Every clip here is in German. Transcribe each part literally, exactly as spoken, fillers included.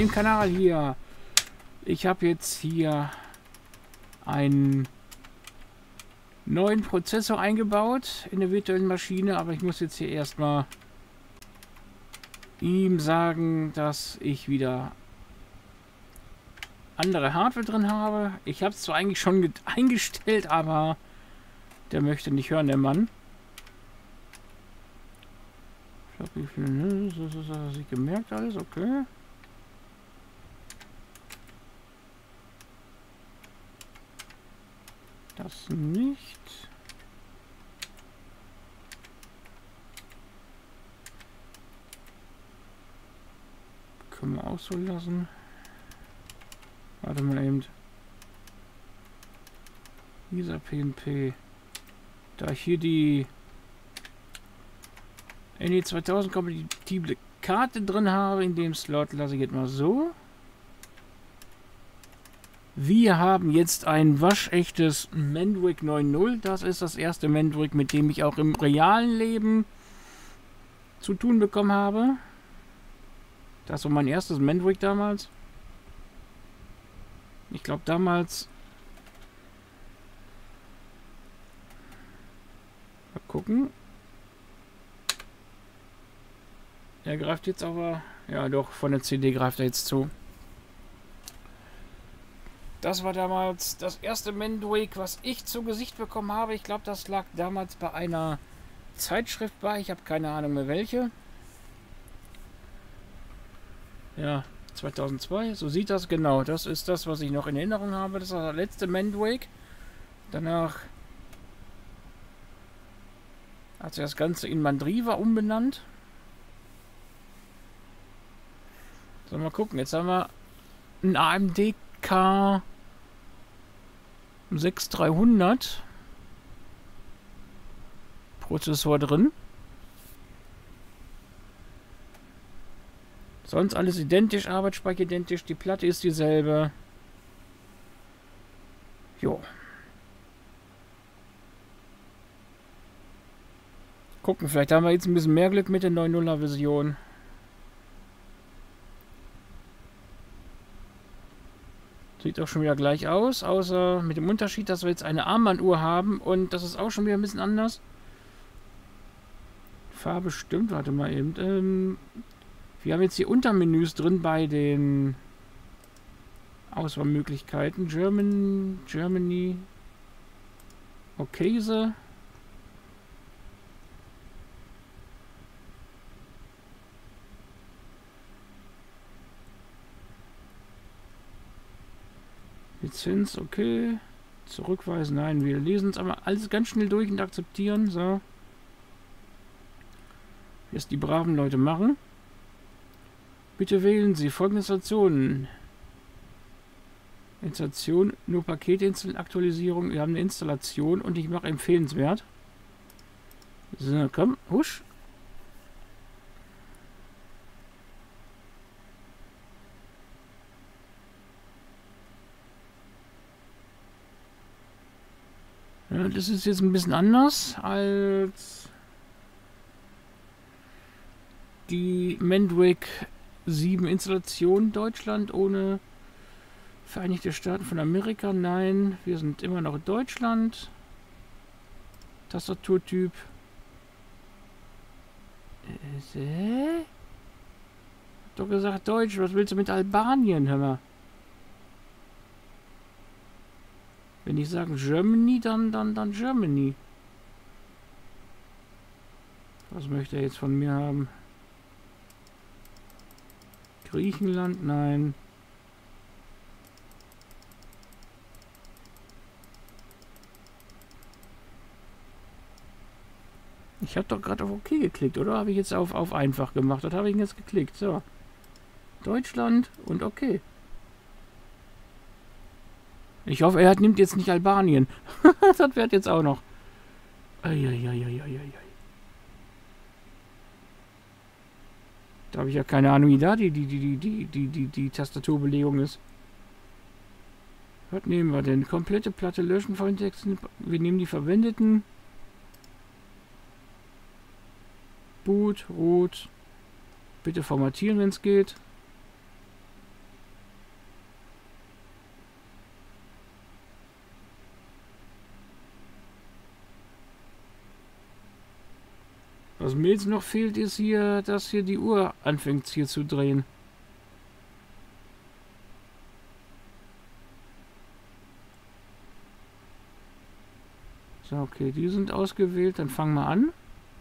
dem Kanal hier. Ich habe jetzt hier einen neuen Prozessor eingebaut in der virtuellen Maschine, aber ich muss jetzt hier erstmal ihm sagen, dass ich wieder andere Hardware drin habe. Ich habe es zwar eigentlich schon eingestellt, aber der möchte nicht hören, der Mann. Ich glaube, wie viel, ne? Das ist das sich gemerkt alles, okay. Das nicht. Können wir auch so lassen. Warte mal eben. Dieser P N P. Da ich hier die N E zweitausend kompatible Karte drin habe, in dem Slot lasse ich jetzt mal so. Wir haben jetzt ein waschechtes Mandrake neun Punkt null. Das ist das erste Mandrake, mit dem ich auch im realen Leben zu tun bekommen habe. Das war mein erstes Mandrake damals. Ich glaube damals... Mal gucken. Er greift jetzt aber... Ja doch, von der C D greift er jetzt zu. Das war damals das erste Mandrake, was ich zu Gesicht bekommen habe. Ich glaube, das lag damals bei einer Zeitschrift bei. Ich habe keine Ahnung mehr welche. Ja, zweitausendzwei. So sieht das genau. Das ist das, was ich noch in Erinnerung habe. Das war das letzte Mandrake. Danach hat sich das Ganze in Mandriva umbenannt. So, mal gucken. Jetzt haben wir ein A M D K sechs dreihundert Prozessor drin. Sonst alles identisch, Arbeitsspeicher identisch, die Platte ist dieselbe. Jo. Gucken, vielleicht haben wir jetzt ein bisschen mehr Glück mit der neun Punkt nuller Version. Sieht auch schon wieder gleich aus, außer mit dem Unterschied, dass wir jetzt eine Armbanduhr haben und das ist auch schon wieder ein bisschen anders. Farbe stimmt, warte mal eben. Ähm, wir haben jetzt hier Untermenüs drin bei den Auswahlmöglichkeiten. German, Germany, Okase. Lizenz, okay. Zurückweisen, nein, wir lesen es aber alles ganz schnell durch und akzeptieren. So. Wie es die braven Leute machen. Bitte wählen Sie folgende Installationen. Installation, nur Paketinstallation, wir haben eine Installation und ich mache empfehlenswert. So, komm, husch. Ja, das ist jetzt ein bisschen anders als die Mandrake sieben Installation Deutschland ohne Vereinigte Staaten von Amerika. Nein, wir sind immer noch in Deutschland. Tastaturtyp. Äh, doch gesagt Deutsch, was willst du mit Albanien, hör mal? Wenn ich sage Germany, dann, dann, dann Germany. Was möchte er jetzt von mir haben? Griechenland, nein. Ich habe doch gerade auf OK geklickt, oder? Habe ich jetzt auf, auf einfach gemacht? Das habe ich jetzt geklickt. So. Deutschland und OK. Ich hoffe, er nimmt jetzt nicht Albanien. Das wird jetzt auch noch. Eieieiei. Da habe ich ja keine Ahnung, wie da die, die, die, die, die, die, die Tastaturbelegung ist. Was nehmen wir denn? Komplette Platte löschen von Texten. Wir nehmen die verwendeten. Boot, Rot. Bitte formatieren, wenn es geht. Was mir jetzt noch fehlt, ist hier, dass hier die Uhr anfängt hier zu drehen. So, okay, die sind ausgewählt. Dann fangen wir an.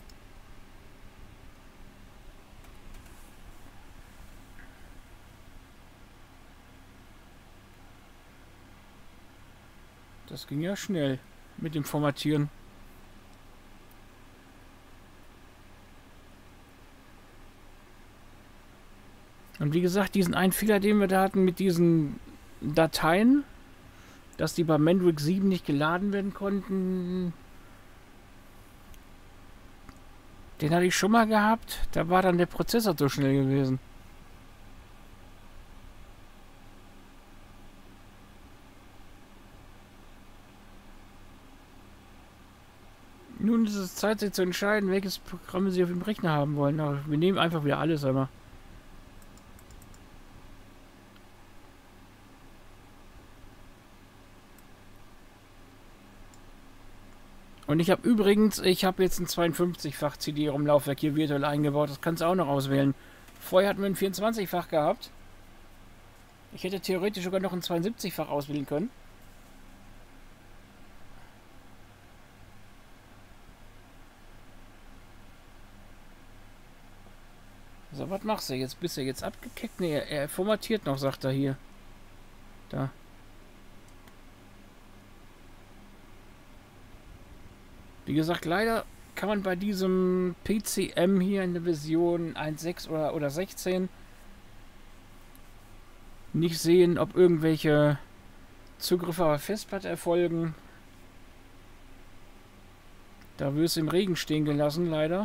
Das ging ja schnell mit dem Formatieren. Und wie gesagt, diesen einen Fehler, den wir da hatten mit diesen Dateien, dass die bei Mendrick sieben nicht geladen werden konnten, den hatte ich schon mal gehabt. Da war dann der Prozessor so schnell gewesen. Nun ist es Zeit, sich zu entscheiden, welches Programm Sie auf dem Rechner haben wollen. Aber wir nehmen einfach wieder alles einmal. Und ich habe übrigens, ich habe jetzt ein zweiundfünfzig-fach C D-ROM-Laufwerk hier virtuell eingebaut. Das kannst du auch noch auswählen. Vorher hatten wir ein vierundzwanzig-fach gehabt. Ich hätte theoretisch sogar noch ein zweiundsiebzig-fach auswählen können. So, was machst du jetzt? Bist du jetzt abgekickt? Ne, er, er formatiert noch, sagt er hier. Da. Wie gesagt, leider kann man bei diesem P C M hier in der Version eins Punkt sechs oder, oder sechzehn nicht sehen, ob irgendwelche Zugriffe auf Festplatte erfolgen. Da wird es im Regen stehen gelassen, leider.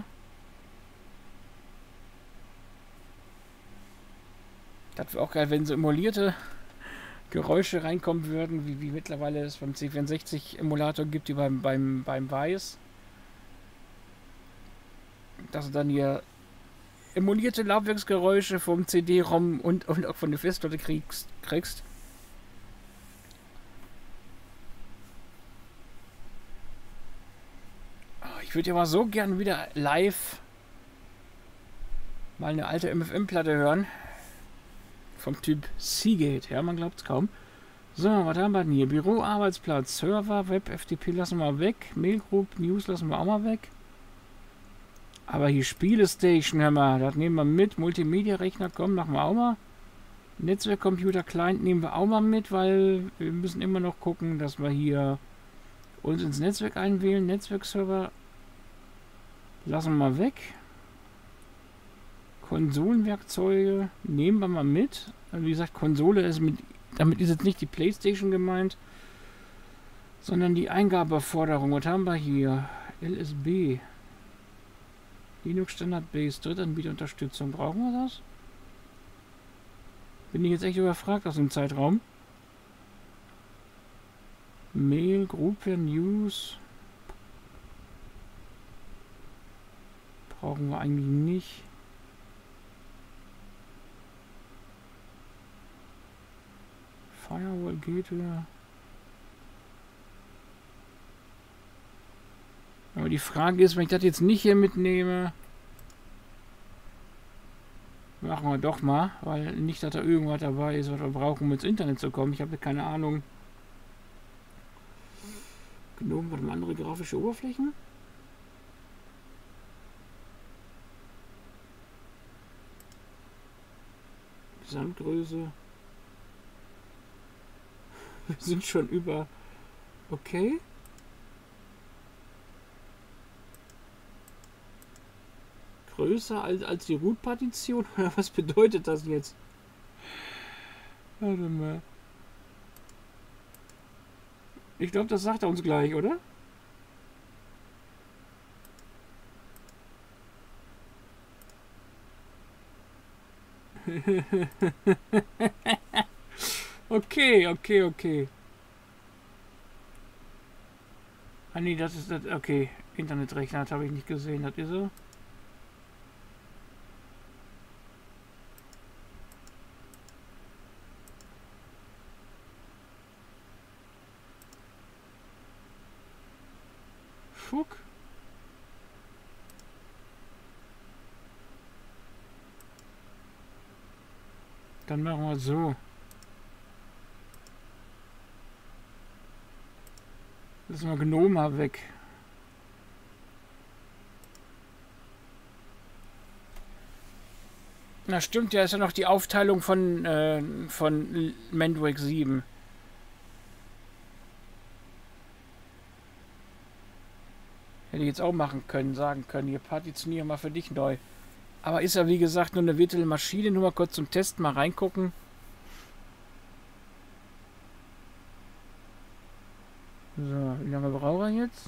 Das wäre auch geil, wenn so emulierte Geräusche reinkommen würden, wie, wie mittlerweile es beim C vierundsechzig Emulator gibt, wie beim, beim, beim Weiß. Dass du dann hier emulierte Laufwerksgeräusche vom C D-ROM und, und auch von der Festplatte kriegst. kriegst. Ich würde ja mal so gern wieder live mal eine alte M F M-Platte hören. Vom Typ Seagate, ja, man glaubt es kaum. So, was haben wir denn hier? Büro, Arbeitsplatz, Server, Web, F T P lassen wir weg. Mailgroup, News lassen wir auch mal weg. Aber hier Spielestation, hör mal, das nehmen wir mit. Multimedia-Rechner, komm, machen wir auch mal. Netzwerkcomputer, Client nehmen wir auch mal mit, weil wir müssen immer noch gucken, dass wir hier uns ins Netzwerk einwählen. Netzwerkserver lassen wir mal weg. Konsolenwerkzeuge nehmen wir mal mit. Also wie gesagt, Konsole ist mit, damit ist jetzt nicht die PlayStation gemeint, sondern die Eingabeforderung. Was haben wir hier? L S B. Linux Standard Base, Drittanbieterunterstützung. Brauchen wir das? Bin ich jetzt echt überfragt aus dem Zeitraum. Mail, Gruppe, News. Brauchen wir eigentlich nicht. Firewall geht wieder. Aber die Frage ist, wenn ich das jetzt nicht hier mitnehme, machen wir doch mal, weil nicht, dass da irgendwas dabei ist, was wir brauchen, um ins Internet zu kommen. Ich habe keine Ahnung. Gnome, warte mal, andere grafische Oberflächen? Gesamtgröße. Wir sind schon über... Okay. Größer als, als die Root-Partition? Oder was bedeutet das jetzt? Warte mal. Ich glaube, das sagt er uns gleich, oder? Okay, okay, okay. Ah nee, das ist das. Okay, Internetrechner, das habe ich nicht gesehen, das ist er. Fuck. Dann machen wir so. Lassen wir Gnoma weg. Na stimmt, ja, ist ja noch die Aufteilung von, äh, von Mandrake sieben. Hätte ich jetzt auch machen können, sagen können, hier partitionieren wir für dich neu. Aber ist ja wie gesagt nur eine virtuelle Maschine, nur mal kurz zum Testen mal reingucken. So, wie lange braucht er jetzt?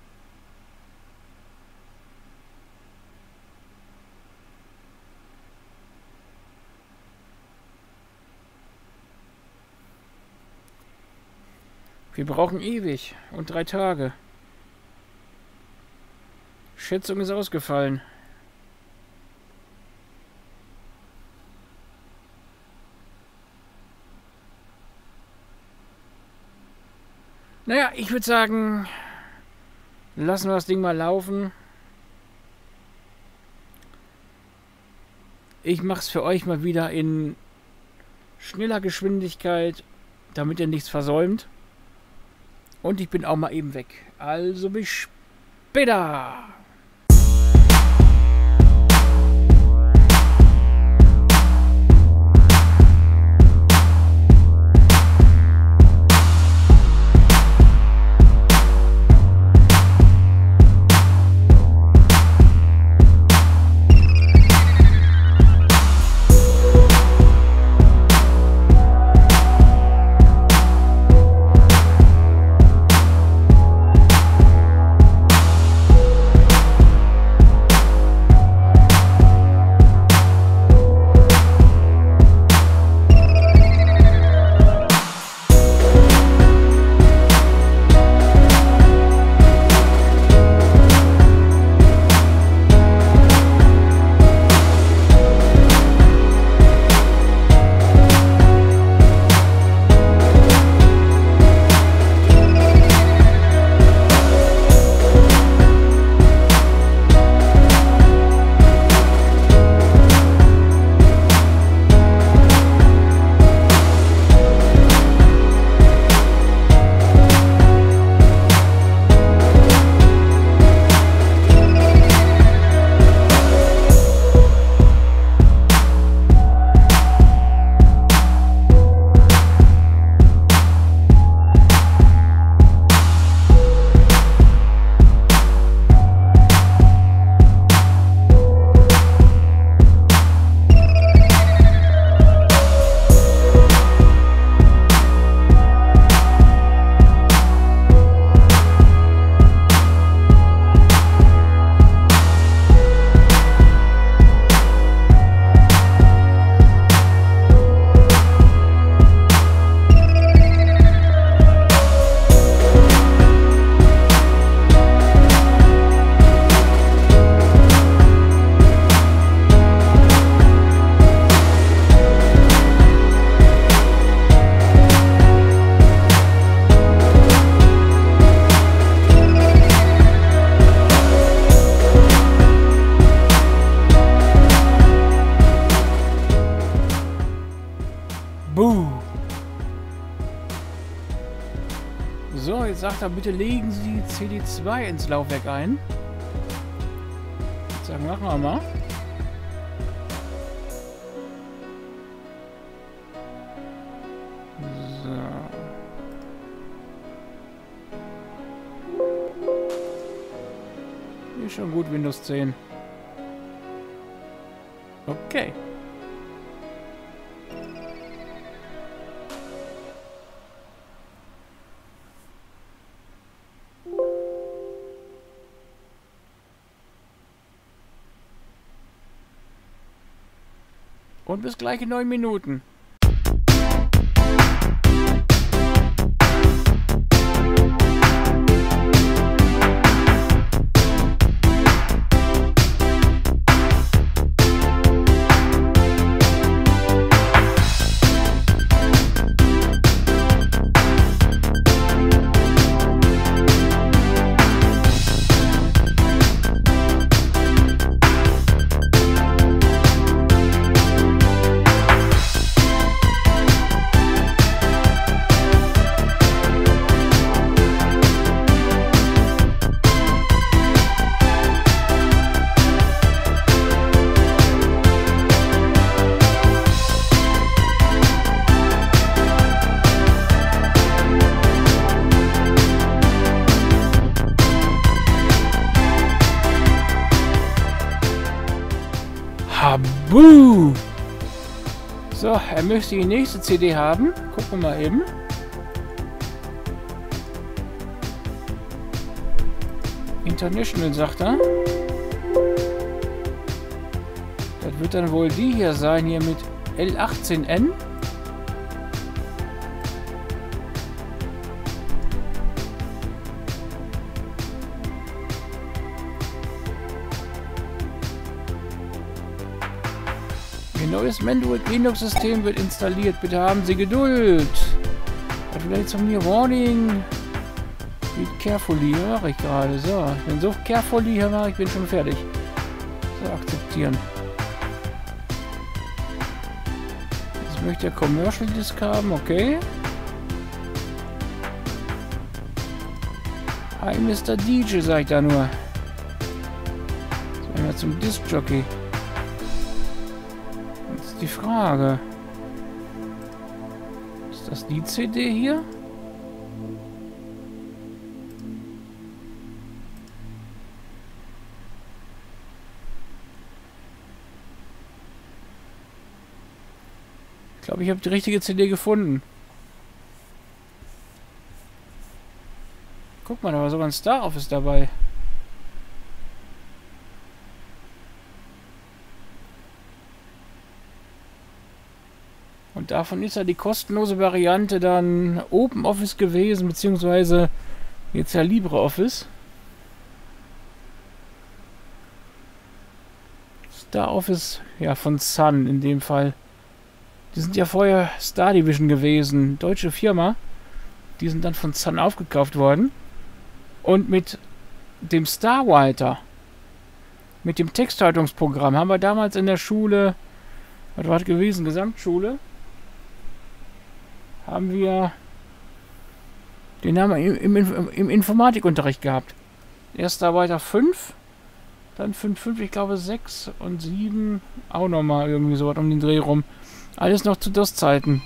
Wir brauchen ewig und drei Tage. Schätzung ist ausgefallen. Naja, ich würde sagen, lassen wir das Ding mal laufen. Ich mache es für euch mal wieder in schneller Geschwindigkeit, damit ihr nichts versäumt. Und ich bin auch mal eben weg. Also bis später. So, jetzt sagt er, bitte legen Sie die C D zwei ins Laufwerk ein. Jetzt sagen, machen wir mal. So. Ist schon gut, Windows zehn. Okay. Und bis gleich in neun Minuten. Babu! So, er möchte die nächste C D haben. Gucken wir mal eben. International, sagt er. Das wird dann wohl die hier sein, hier mit L achtzehn N. Ein neues Mandrake Linux-System wird installiert. Bitte haben Sie Geduld. Vielleicht von mir Warning. Wie carefully mache ich gerade. So, ich bin so carefully hier war, ich bin schon fertig. So, akzeptieren. Jetzt möchte er Commercial Disk haben, okay. Hi Mister D J, sag ich da nur. So, einmal zum Disc Jockey. Jetzt ist die Frage. Ist das die C D hier? Ich glaube, ich habe die richtige C D gefunden. Guck mal, da war sogar ein Star Office dabei. Und davon ist ja die kostenlose Variante dann OpenOffice gewesen, beziehungsweise jetzt ja LibreOffice. Star Office, ja, von Sun in dem Fall. Die sind ja vorher Star Division gewesen, deutsche Firma. Die sind dann von Sun aufgekauft worden. Und mit dem Starwriter, mit dem Texthaltungsprogramm, haben wir damals in der Schule, was war das gewesen, Gesamtschule, haben wir den haben wir im, im, im Informatikunterricht gehabt. Erst Starwriter fünf, dann fünf Punkt fünf, ich glaube sechs und sieben, auch nochmal irgendwie so was um den Dreh rum. Alles noch zu DOS-Zeiten.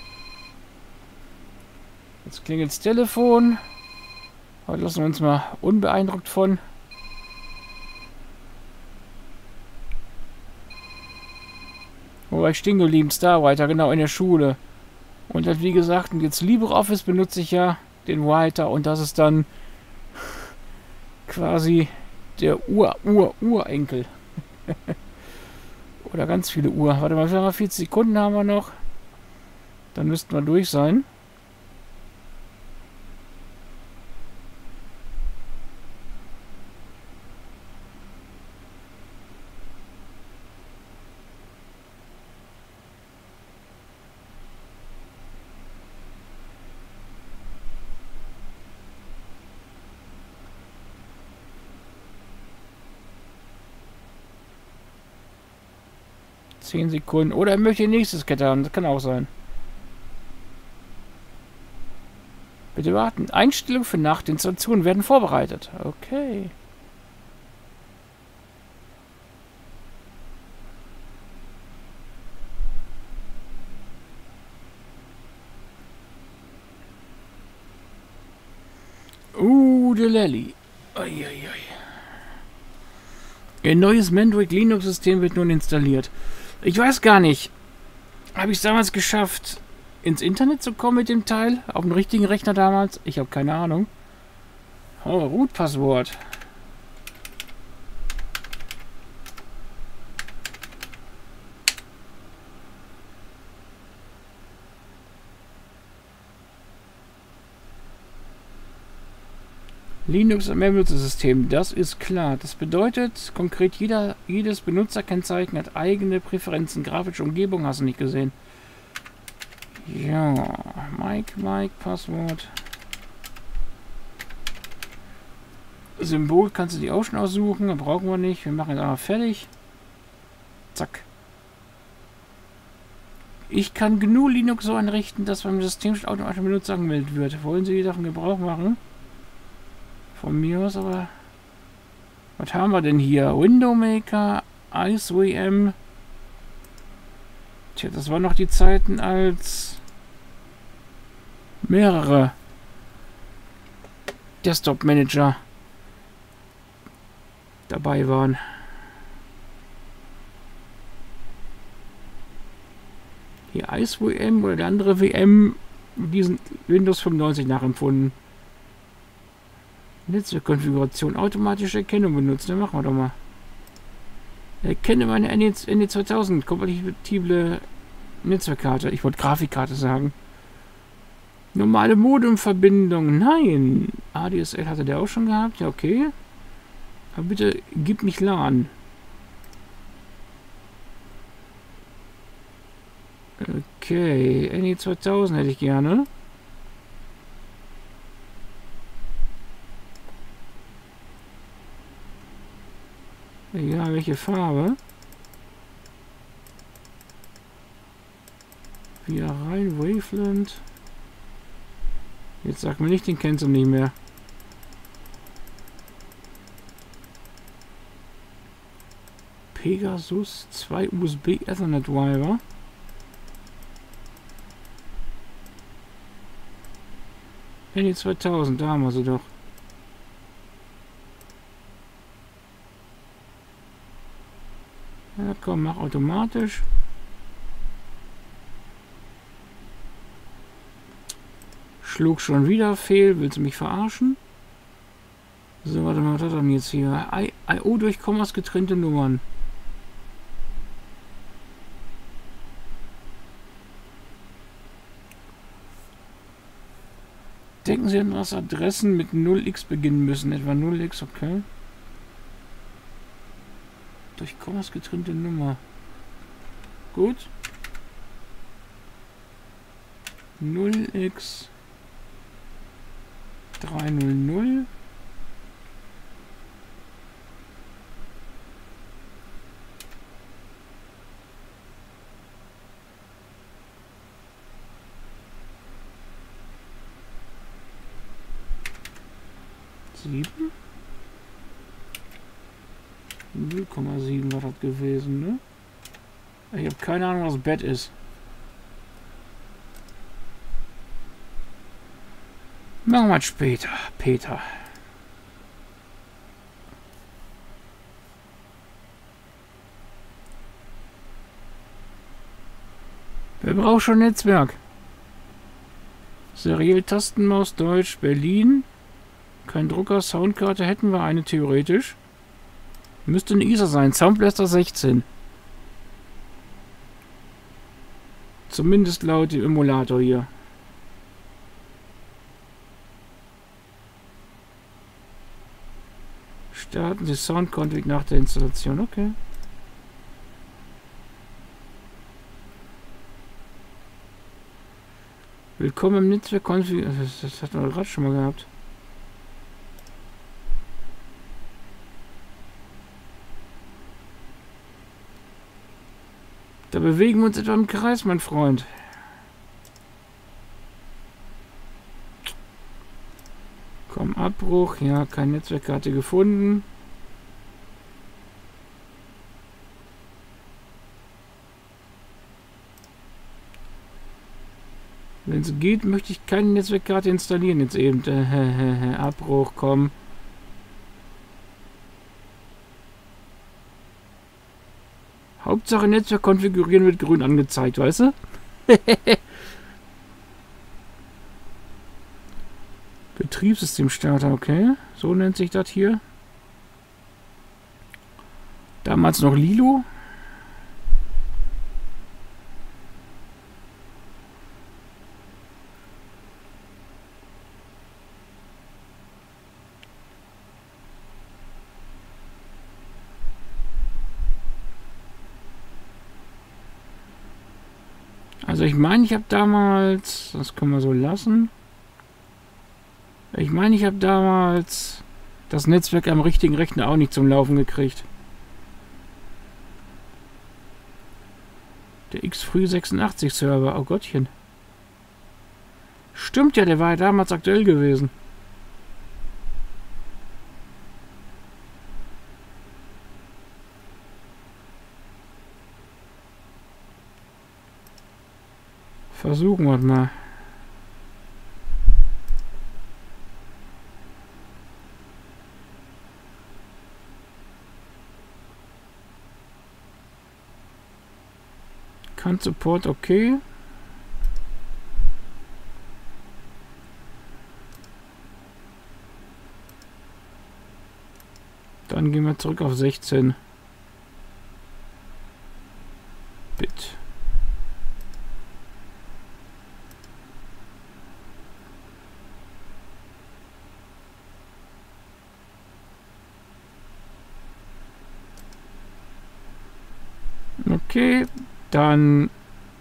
Jetzt klingelt das Telefon. Heute lassen wir uns mal unbeeindruckt von. Wo war ich stehen geblieben? Starwriter, genau, in der Schule. Und halt wie gesagt, und jetzt LibreOffice benutze ich ja den Writer und das ist dann quasi der Ur-Ur-Urenkel. Oder ganz viele Uhr. Warte mal, vierzig Sekunden haben wir noch. Dann müssten wir durch sein. zehn Sekunden. Oder er möchte die nächste Kette haben. Das kann auch sein. Bitte warten. Einstellungen für Nachtinstallation werden vorbereitet. Okay. Uh, der Lally. Uiuiui. Ein neues Mandrake Linux-System wird nun installiert. Ich weiß gar nicht. Habe ich es damals geschafft, ins Internet zu kommen mit dem Teil? Auf dem richtigen Rechner damals? Ich habe keine Ahnung. Oh, Root-Passwort. Linux am Benutzersystem, das ist klar. Das bedeutet konkret, jeder, jedes Benutzerkennzeichen hat eigene Präferenzen. Grafische Umgebung hast du nicht gesehen. Ja, Mike, Mike, Passwort. Symbol kannst du die auch schon aussuchen, brauchen wir nicht. Wir machen jetzt aber fertig. Zack. Ich kann G N U Linux so einrichten, dass beim System automatisch Benutzer angemeldet wird. Wollen Sie davon Gebrauch machen? Von mir aus, aber was haben wir denn hier? Window Maker, Ice W M. Tja, das waren noch die Zeiten, als mehrere Desktop Manager dabei waren. Die Ice W M oder der andere W M, diesen Windows fünfundneunzig nachempfunden. Netzwerkkonfiguration, automatische Erkennung benutzen. Dann machen wir doch mal. Erkenne meine N E zweitausend kompatible Netzwerkkarte. Ich wollte Grafikkarte sagen. Normale Modemverbindung. Nein. A D S L hatte der auch schon gehabt. Ja, okay. Aber bitte gib mich LAN. Okay. N E zweitausend hätte ich gerne. Egal welche Farbe. Wieder rein. Waveland. Jetzt sag mir nicht, den kennst du nicht mehr. Pegasus, zwei U S B Ethernet Driver. N E zweitausend, da haben wir sie doch. Ja komm, mach automatisch. Schlug schon wieder fehl. Willst du mich verarschen? So, warte mal, was hat er denn jetzt hier? I O durch Kommas getrennte Nummern. Denken Sie an, was Adressen mit null x beginnen müssen. Etwa null x, okay. Durch Kommas getrennte Nummer. Gut. null x dreihundert. sieben. null Komma sieben war das gewesen, ne? Ich habe keine Ahnung, was Bett ist. Machen wir es später, Peter. Wer braucht schon Netzwerk? Seriell Tastenmaus Deutsch Berlin. Kein Drucker, Soundkarte hätten wir eine theoretisch. Müsste eine I S A sein, Soundblaster sechzehn. Zumindest laut dem Emulator hier. Starten Sie Soundconfig nach der Installation, okay. Willkommen im Netzwerk Config. Das, das hat man gerade schon mal gehabt. Da bewegen wir uns etwa im Kreis, mein Freund. Komm, Abbruch. Ja, keine Netzwerkkarte gefunden. Wenn es geht, möchte ich keine Netzwerkkarte installieren jetzt eben. Äh, Abbruch, komm. Hauptsache Netzwerk konfigurieren wird grün angezeigt, weißt du? Betriebssystemstarter, okay. So nennt sich das hier. Damals noch Lilo. Also ich meine, ich habe damals, das können wir so lassen. Ich meine, ich habe damals das Netzwerk am richtigen Rechner auch nicht zum Laufen gekriegt. Der X Früh sechsundachtzig Server, oh Gottchen. Stimmt ja, der war ja damals aktuell gewesen. Versuchen wir mal. Kann Support okay. Dann gehen wir zurück auf sechzehn Bit. Okay, dann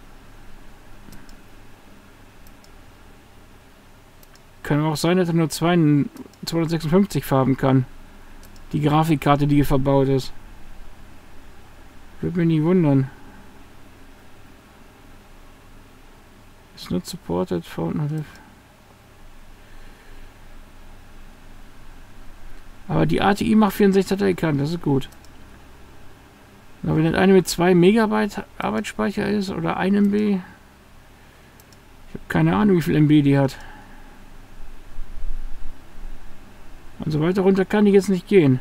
kann auch sein, dass er nur zweihundertsechsundfünfzig Farben kann. Die Grafikkarte, die hier verbaut ist. Würde mich nicht wundern. It's not supported for native. Aber die A T I macht vierundsechzig Dateikarten, das ist gut. Aber wenn das eine mit zwei Megabyte Arbeitsspeicher ist oder ein M B, ich habe keine Ahnung, wie viel M B die hat. Also weiter runter kann ich jetzt nicht gehen.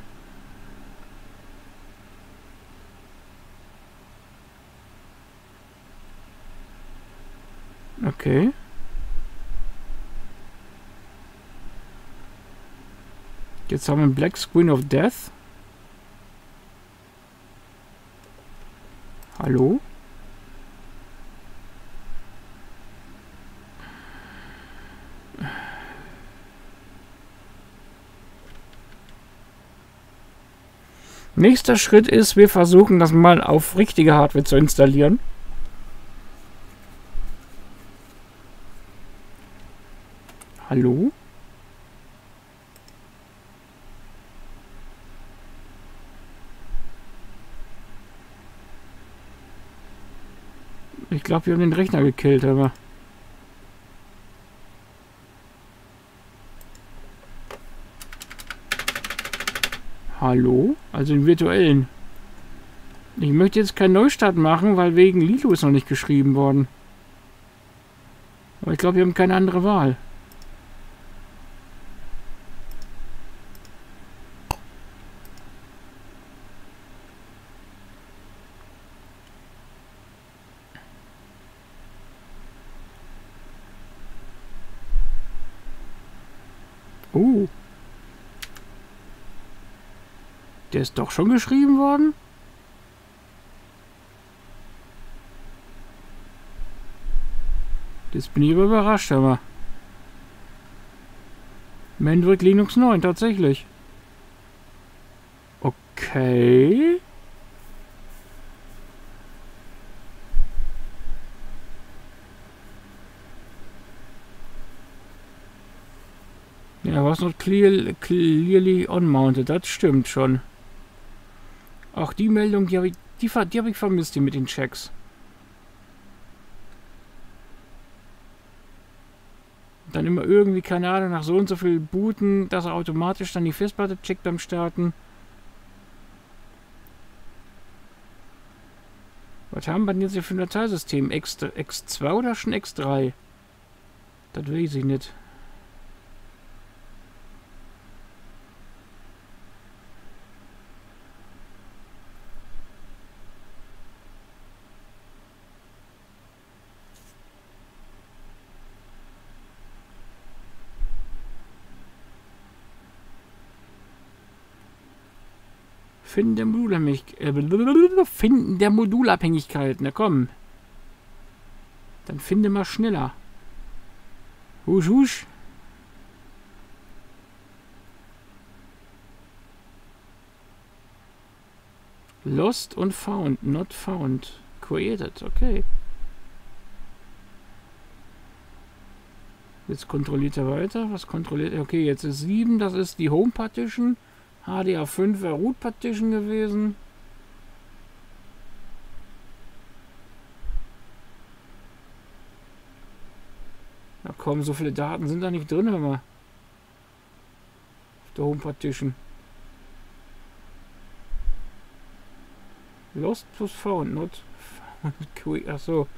Okay. Jetzt haben wir ein Black Screen of Death. Hallo? Nächster Schritt ist, wir versuchen das mal auf richtige Hardware zu installieren. Hallo? Ich glaube, wir haben den Rechner gekillt, aber... Hallo? Also den virtuellen. Ich möchte jetzt keinen Neustart machen, weil wegen Lilo ist noch nicht geschrieben worden. Aber ich glaube, wir haben keine andere Wahl. Oh. Der ist doch schon geschrieben worden? Jetzt bin ich aber überrascht, aber. Mandrake Linux neun, tatsächlich. Okay. Ja, was noch clear, clearly unmounted, das stimmt schon. Auch die Meldung, die habe ich, die, die hab ich vermisst, die mit den Checks. Dann immer irgendwie, keine Ahnung, nach so und so viel booten, dass er automatisch dann die Festplatte checkt beim Starten. Was haben wir denn jetzt hier für ein Dateisystem? X, X zwei oder schon X drei? Das weiß ich nicht. Finden der Modulabhängigkeit. Äh, finden der Modulabhängigkeit. Na komm. Dann finde mal schneller. Husch, husch. Lost und found. Not found. Created. Okay. Jetzt kontrolliert er weiter. Was kontrolliert er? Okay, jetzt ist sieben. Das ist die Home Partition. H D R fünf wäre Root Partition gewesen. Na komm, so viele Daten sind da nicht drin, hör mal. Auf der Home Partition. Lost plus found, not found. Achso.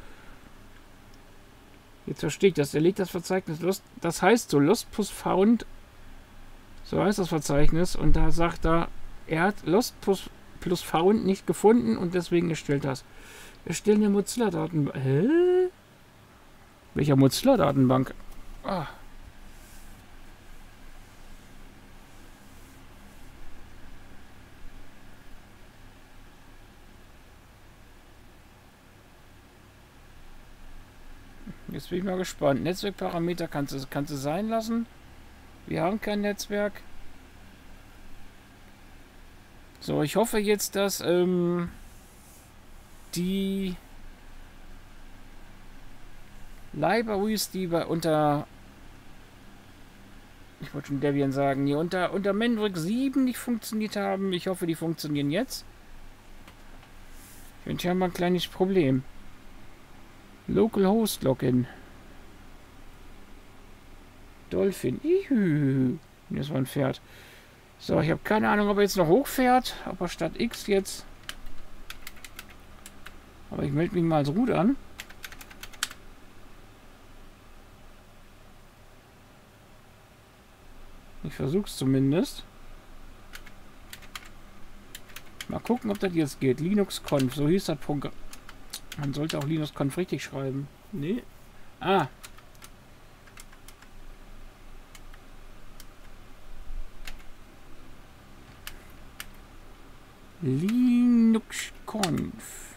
Jetzt verstehe ich das. Er legt das Verzeichnis Lost. Das heißt so, Lost plus found. So heißt das Verzeichnis. Und da sagt er, er hat Lost plus, plus found nicht gefunden und deswegen erstellt das. Erstellen der Mozilla-Datenbank. Hä? Welcher Mozilla-Datenbank? Ah. Jetzt bin ich mal gespannt. Netzwerkparameter kannst du, kannst du sein lassen. Wir haben kein Netzwerk. So, ich hoffe jetzt, dass ähm, die Libraries, die bei unter, ich wollte schon Debian sagen, die unter, unter Mandrake sieben nicht funktioniert haben. Ich hoffe, die funktionieren jetzt. Ich habe ein kleines Problem. Localhost Login. Dolphin. Ihü. Das war ein Pferd. So, ich habe keine Ahnung, ob er jetzt noch hochfährt. Ob er statt X jetzt. Aber ich melde mich mal als Root an. Ich versuche es zumindest. Mal gucken, ob das jetzt geht. Linux-Conf, so hieß das Programm. Man sollte auch Linux-Conf richtig schreiben. Nee. Ah. Linux-Conf.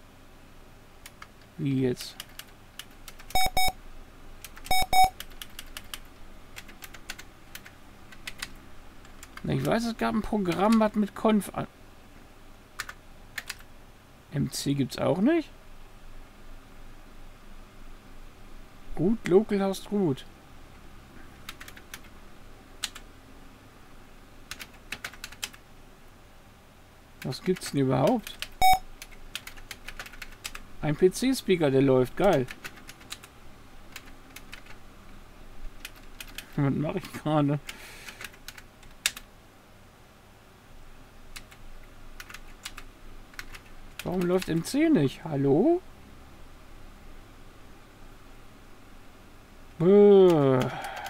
Wie jetzt? Ich weiß, es gab ein Programm, was mit Conf an. M C gibt es auch nicht. Gut, Localhost Root. Was gibt's denn überhaupt? Ein P C-Speaker, der läuft. Geil. Was mache ich gerade? Warum läuft M C nicht? Hallo? Äh.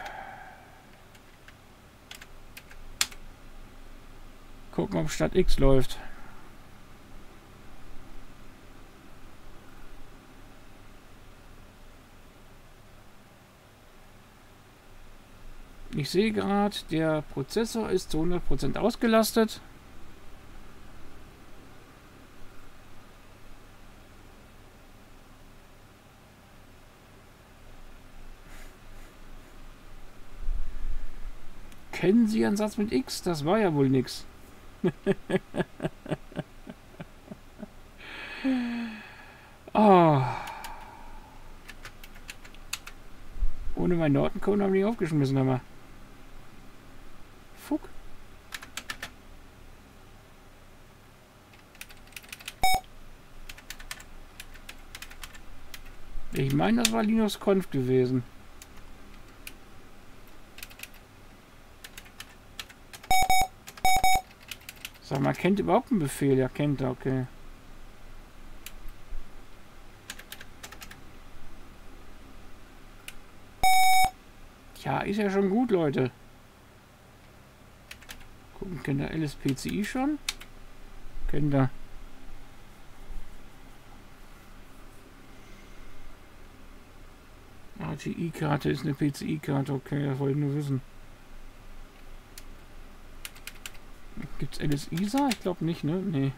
Gucken, ob statt X läuft. Ich sehe gerade, der Prozessor ist zu hundert Prozent ausgelastet. Kennen Sie einen Satz mit X? Das war ja wohl nix. Oh. Ohne meinen Norton-Code haben die aufgeschmissen, aber. Fuck. Ich meine, das war Linux-Conf gewesen. Sag mal, kennt überhaupt einen Befehl? Ja, kennt er, okay. Ja, ist ja schon gut, Leute. Gucken, kennt der L S P C I schon? Kennt er. A T I-Karte ist eine P C I-Karte, okay, das wollte ich nur wissen. Gibt's L S I S A? Ich glaube nicht, ne? Nee.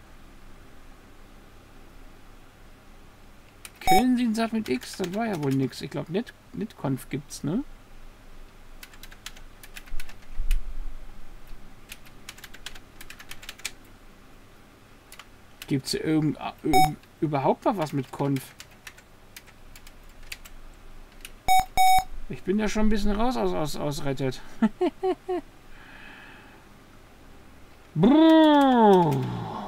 Kennen Sie den Satz mit X? Das war ja wohl nix. Ich glaube, Net Netconf gibt's, ne? Gibt's irgend, irgend überhaupt mal was mit Conf? Ich bin ja schon ein bisschen raus aus, aus, aus Reddit. Brrr.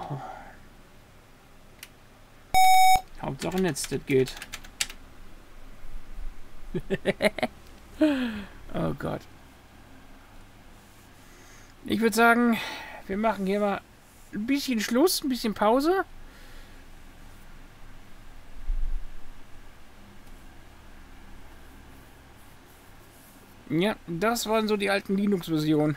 Hauptsache Netz, das geht. Oh Gott. Ich würde sagen, wir machen hier mal ein bisschen Schluss, ein bisschen Pause. Ja, das waren so die alten Linux-Versionen.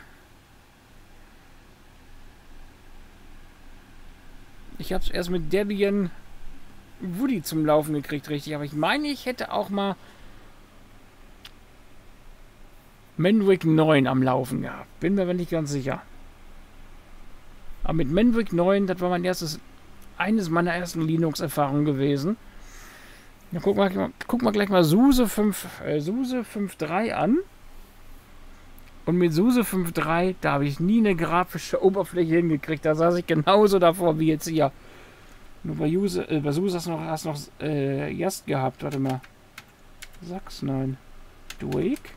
Ich habe es erst mit Debian Woody zum Laufen gekriegt, richtig. Aber ich meine, ich hätte auch mal Mandrake neun am Laufen gehabt. Bin mir aber nicht ganz sicher. Aber mit Mandrake neun, das war mein erstes, eines meiner ersten Linux-Erfahrungen gewesen. Dann gucken wir, gucken wir gleich mal SUSE fünf, äh, SUSE fünf Punkt drei an. Und mit SUSE fünf Punkt drei, da habe ich nie eine grafische Oberfläche hingekriegt. Da saß ich genauso davor wie jetzt hier. Nur bei, Use, äh, bei SUSE hast du noch, hast noch äh, Yast gehabt. Warte mal. Sachs, nein. Drake?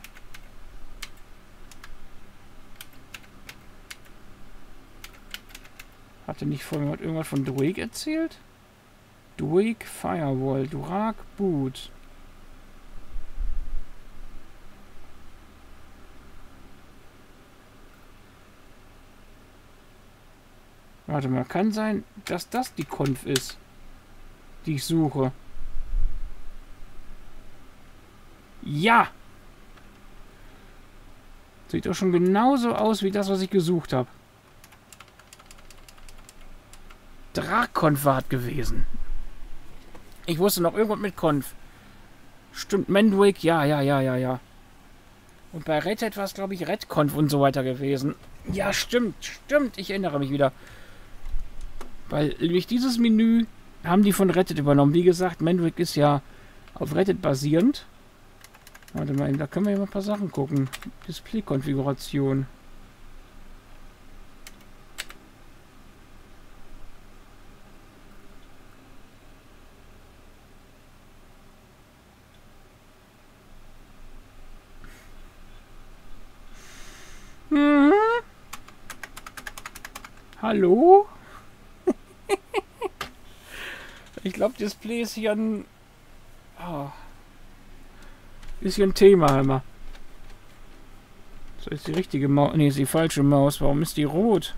Hatte nicht vorhin irgendwas von Drake erzählt? Drake Firewall, Durak Boot. Warte mal, kann sein, dass das die Conf ist, die ich suche. Ja! Sieht doch schon genauso aus wie das, was ich gesucht habe. Drakconf war es gewesen. Ich wusste noch irgendwas mit Conf. Stimmt, Mendwick, ja, ja, ja, ja, ja. Und bei Red Hat war es, glaube ich, RedConf und so weiter gewesen. Ja, stimmt, stimmt, ich erinnere mich wieder. Weil durch dieses Menü haben die von Red Hat übernommen. Wie gesagt, Mendwick ist ja auf Red Hat basierend. Warte mal, da können wir ja mal ein paar Sachen gucken. Display-Konfiguration. Mhm. Hallo? Ich glaube, Display ist hier ein... Oh. Ist hier ein Thema immer. So, ist die richtige Maus... Ne, ist die falsche Maus. Warum ist die rot?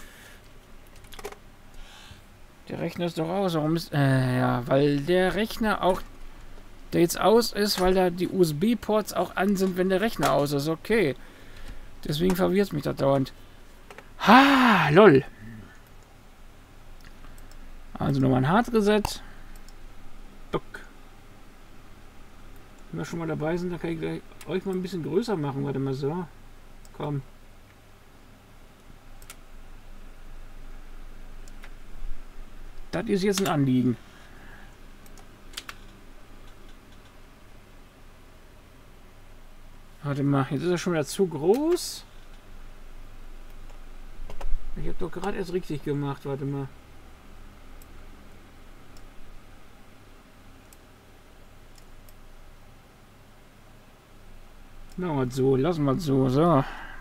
Der Rechner ist doch aus. Warum ist... Äh, ja, weil der Rechner auch... Der jetzt aus ist, weil da die U S B-Ports auch an sind, wenn der Rechner aus ist. Okay. Deswegen verwirrt mich das dauernd. Ha, lol. Also nochmal ein Hard Reset. Duck. Wenn wir schon mal dabei sind, dann kann ich gleich euch mal ein bisschen größer machen. Warte mal so. Komm. Das ist jetzt ein Anliegen. Warte mal, jetzt ist er schon wieder zu groß. Ich habe doch gerade erst richtig gemacht. Warte mal. Na, was so, lassen wir es so, so.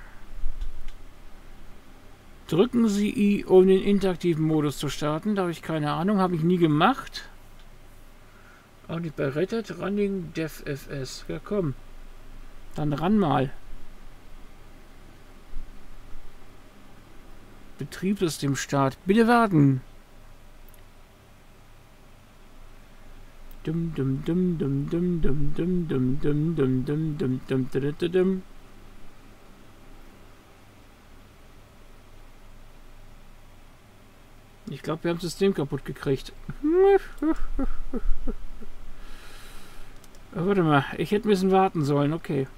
Drücken Sie I, um den interaktiven Modus zu starten. Da habe ich keine Ahnung, habe ich nie gemacht. Auch nicht bei Red Hat, Running DevFS. Ja, komm. Dann ran mal. Betriebssystemstart. Bitte warten. Dum dum dum dum dum dum dum dum dum dum dum dum dum dum dum. Ich glaube, wir haben das System kaputt gekriegt. Warte mal, ich hätte ein bisschen warten sollen, okay.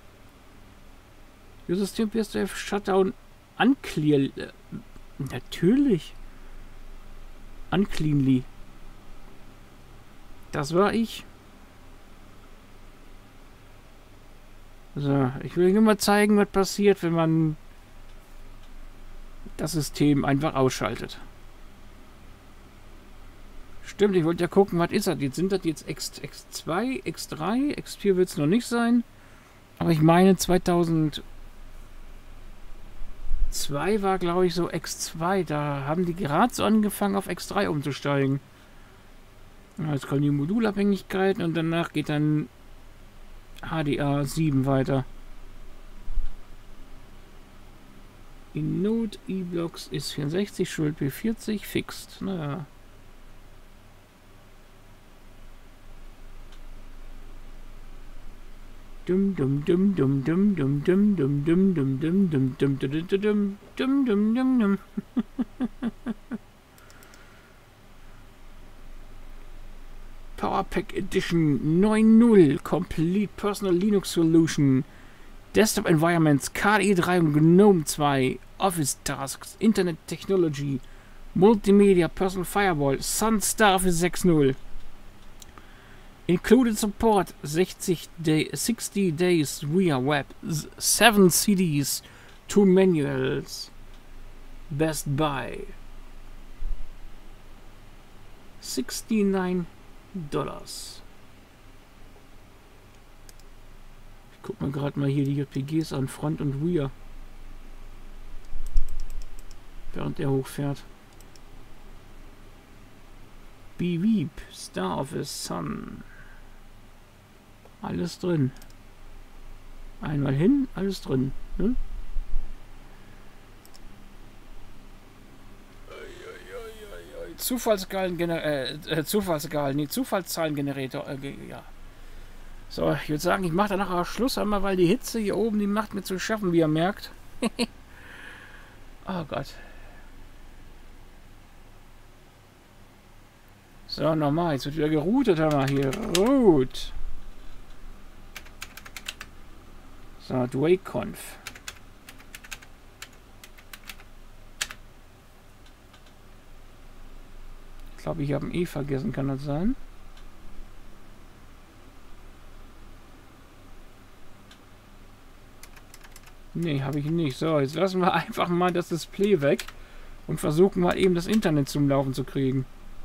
Your System appears to have shut down unclear. Natürlich. Uncleanly. Das war ich. So, ich will Ihnen nur mal zeigen, was passiert, wenn man das System einfach ausschaltet. Stimmt, ich wollte ja gucken, was ist das jetzt? Sind das jetzt X zwei, X drei? X vier wird es noch nicht sein. Aber ich meine zweitausendzwei war, glaube ich, so X zwei. Da haben die gerade so angefangen, auf X drei umzusteigen. Jetzt kommen die Modulabhängigkeiten und danach geht dann H D R sieben weiter. In Node E-Blocks ist vierundsechzig, Schuld P vierzig, fixed. Naja. Dum dum dum dum dum dum dum dum dum dum dum dum dum dum dum dum dum dum dum. PowerPack Edition neun Punkt null Complete Personal Linux Solution Desktop Environments K D E drei und GNOME zwei Office Tasks Internet Technology Multimedia Personal Firewall Sunstar für sechs Punkt null Included support sixty, day, sixty days via web, seven C Ds, two manuals. Best Buy. sixty-nine Dollars. Ich guck mir gerade mal hier die J P Gs an, Front und Rear. Während er hochfährt. Beweep, Star of the Sun. Alles drin. Einmal hin, alles drin. Ne? Zufallsskalen, äh, äh, Zufallsskalen, nee, Zufallszahlengenerator, äh, ja. So, ich würde sagen, ich mache danach auch Schluss, einmal, weil die Hitze hier oben, die macht mir zu schaffen, wie ihr merkt. Oh Gott. So, nochmal, jetzt wird wieder geroutet, haben wir hier. Root. So, Dwayconf. Ich glaube, ich habe ein E vergessen, kann das sein? Nee, habe ich nicht. So, jetzt lassen wir einfach mal das Display weg und versuchen mal eben das Internet zum Laufen zu kriegen.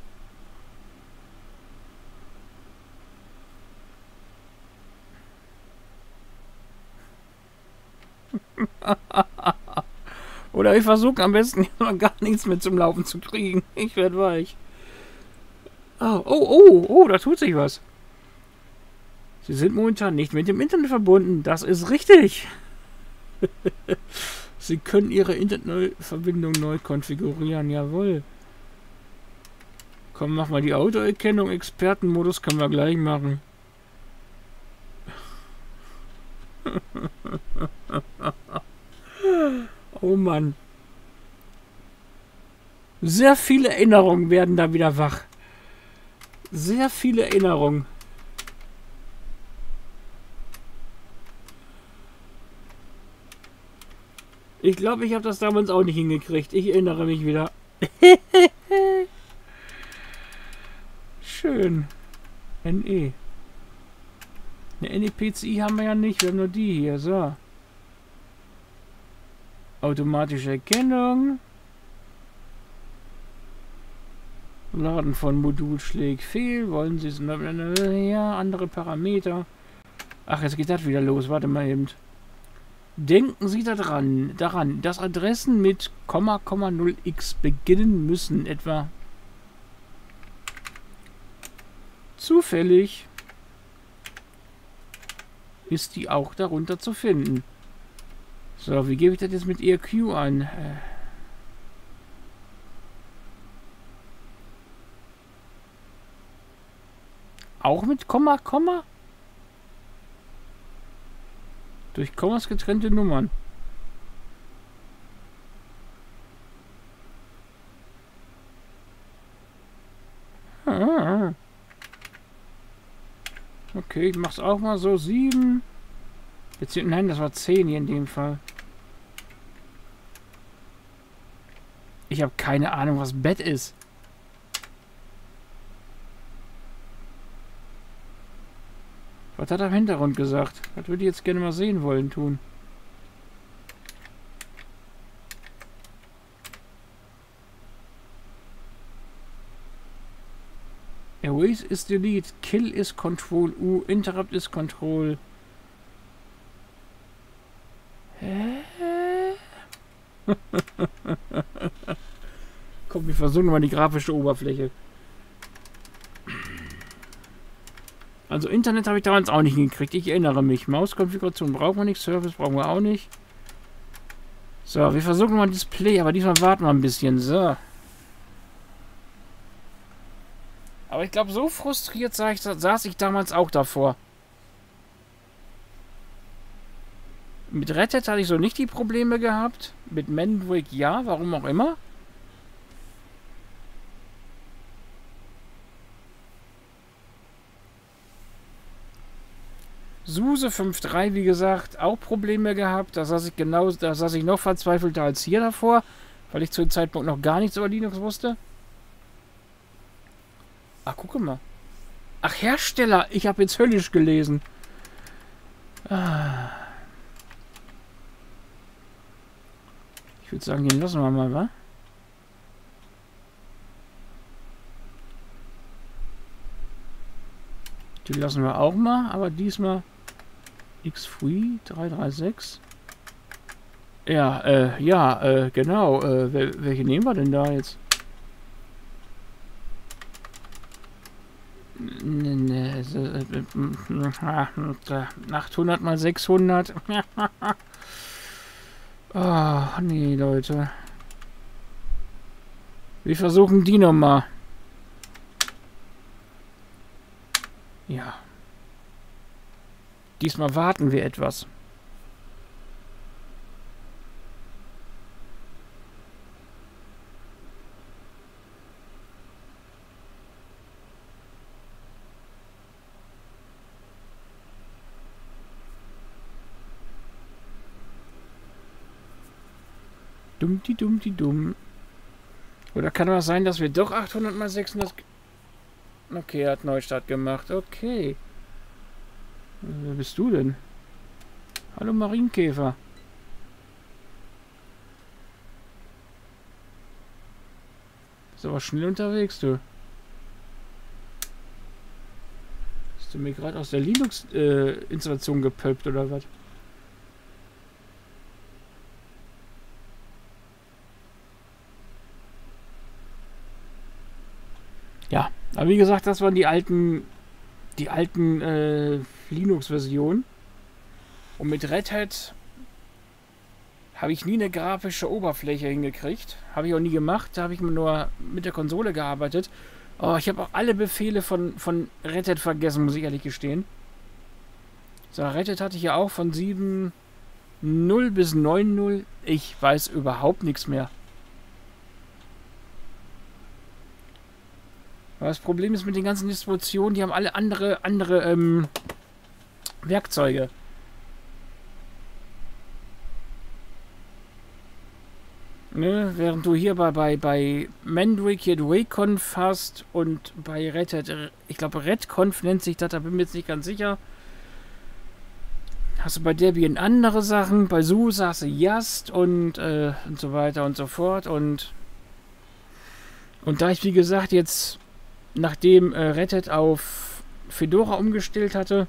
Oder ich versuche am besten gar nichts mehr zum Laufen zu kriegen. Ich werde weich. Oh, oh, oh, oh, da tut sich was. Sie sind momentan nicht mit dem Internet verbunden. Das ist richtig. Sie können Ihre Internetverbindung neu konfigurieren. Jawohl. Komm, mach mal die Autoerkennung. Expertenmodus können wir gleich machen. Oh Mann. Sehr viele Erinnerungen werden da wieder wach. Sehr viele Erinnerungen. Ich glaube, ich habe das damals auch nicht hingekriegt. Ich erinnere mich wieder. Schön. N E. Eine N E P C I haben wir ja nicht. Wir haben nur die hier. So. Automatische Erkennung. Laden von Modul schlägt fehl. Wollen Sie es? Ja, andere Parameter. Ach, jetzt geht das wieder los. Warte mal eben. Denken Sie daran, daran, dass Adressen mit Komma, Komma, null x beginnen müssen. Etwa zufällig ist die auch darunter zu finden. So, wie gebe ich das jetzt mit E Q an? Äh Auch mit Komma, Komma? Durch Kommas getrennte Nummern. Ah. Okay, ich mach's auch mal so. sieben. Jetzt, nein, das war zehn hier in dem Fall. Ich habe keine Ahnung, was Bett ist. Was hat er im Hintergrund gesagt? Das würde ich jetzt gerne mal sehen wollen tun. Erase is delete, kill is control U, interrupt is control. Hä? Komm, wir versuchen mal die grafische Oberfläche. Also Internet habe ich damals auch nicht hingekriegt. Ich erinnere mich. Mauskonfiguration brauchen wir nicht. Service brauchen wir auch nicht. So, wir versuchen mal Display, aber diesmal warten wir ein bisschen. So. Aber ich glaube, so frustriert saß ich, saß ich damals auch davor. Mit Red Hat hatte ich so nicht die Probleme gehabt. Mit Mandrake ja, warum auch immer. SUSE fünf Punkt drei, wie gesagt, auch Probleme gehabt. Da saß ich genau, da saß ich noch verzweifelter als hier davor, weil ich zu dem Zeitpunkt noch gar nichts über Linux wusste. Ach, gucke mal. Ach, Hersteller. Ich habe jetzt höllisch gelesen. Ah. Ich würde sagen, den lassen wir mal, wa? Die lassen wir auch mal, aber diesmal X-Free drei drei sechs. Ja, äh, ja, äh, genau. Äh, wel welche nehmen wir denn da jetzt? achthundert mal sechshundert. Ach, nee, Leute. Wir versuchen die nochmal. Ja. Diesmal warten wir etwas. Dumm, die dumm, die dumm. Oder kann auch sein, dass wir doch achthundert mal sechshundert... Okay, er hat Neustart gemacht. Okay. Wer bist du denn? Hallo Marienkäfer. Bist aber schnell unterwegs, du. Hast du mir gerade aus der Linux-Installation äh, gepöppt oder was? Ja, aber wie gesagt, das waren die alten, die alten äh, Linux-Versionen. Und mit Red Hat habe ich nie eine grafische Oberfläche hingekriegt. Habe ich auch nie gemacht. Da habe ich nur mit der Konsole gearbeitet. Oh, ich habe auch alle Befehle von, von Red Hat vergessen, muss ich ehrlich gestehen. So, Red Hat hatte ich ja auch von sieben Punkt null bis neun Punkt null. Ich weiß überhaupt nichts mehr. Aber das Problem ist mit den ganzen Distributionen, die haben alle andere, andere ähm, Werkzeuge. Ne? Während du hier bei, bei, bei Mandrake hier Wacom hast und bei Red Hat, ich glaube Redconf nennt sich das, da bin ich mir jetzt nicht ganz sicher. Hast du bei Debian andere Sachen, bei SUSE hast du Yast und, äh, und so weiter und so fort. Und, und da ich, wie gesagt, jetzt nachdem äh, Red Hat auf Fedora umgestellt hatte,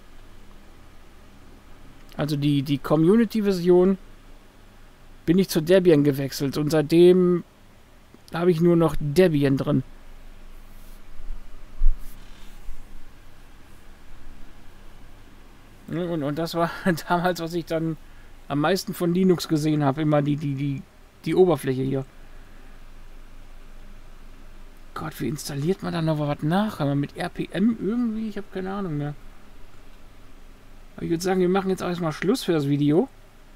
also die, die Community-Version, bin ich zu Debian gewechselt und seitdem habe ich nur noch Debian drin. Und, und das war damals, was ich dann am meisten von Linux gesehen habe, immer die, die, die, die Oberfläche hier. Gott, wie installiert man da noch was nach? Aber mit R P M irgendwie? Ich habe keine Ahnung mehr. Aber ich würde sagen, wir machen jetzt erstmal Schluss für das Video.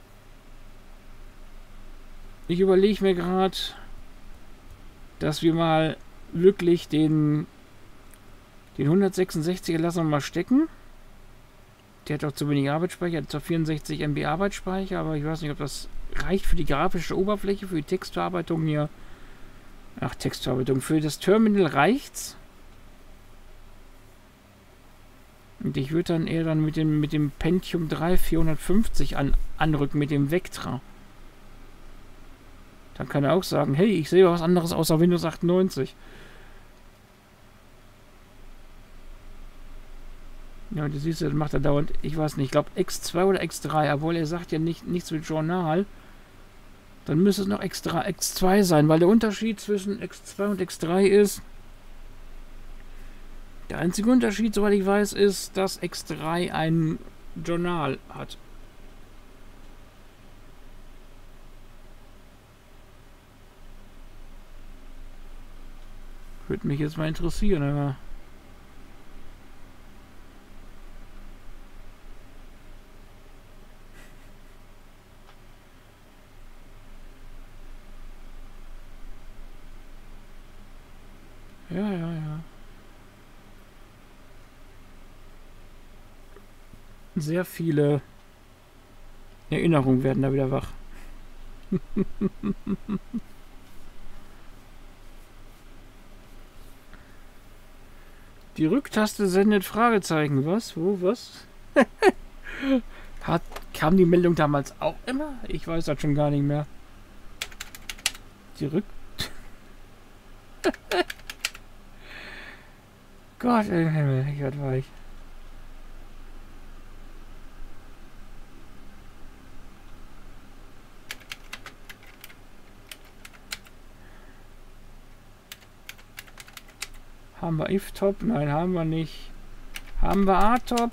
Ich überlege mir gerade, dass wir mal wirklich den, den hundertsechsundsechziger lassen wir mal stecken. Der hat auch zu wenig Arbeitsspeicher, hat zwar vierundsechzig Megabyte Arbeitsspeicher, aber ich weiß nicht, ob das reicht für die grafische Oberfläche, für die Textverarbeitung hier. Ach, Textverarbeitung. Für das Terminal reicht's. Und ich würde dann eher dann mit dem, mit dem Pentium drei vierhundertfünfzig an, anrücken, mit dem Vectra. Dann kann er auch sagen, hey, ich sehe was anderes außer Windows achtundneunzig. Ja, du siehst, das macht er dauernd, ich weiß nicht, ich glaube X zwei oder X drei, obwohl er sagt ja nicht, nichts mit Journal. Dann müsste es noch X drei, X zwei sein, weil der Unterschied zwischen X zwei und X drei ist, der einzige Unterschied, soweit ich weiß, ist, dass X drei ein Journal hat. Würde mich jetzt mal interessieren, aber... Ja, ja, ja. Sehr viele Erinnerungen werden da wieder wach. Die Rücktaste sendet Fragezeichen. Was? Wo? Was? Hat, kam die Meldung damals auch immer? Ich weiß das schon gar nicht mehr. Die Rück... Gott im Himmel, ich werd weich. Haben wir if-top? Nein, haben wir nicht. Haben wir a-top?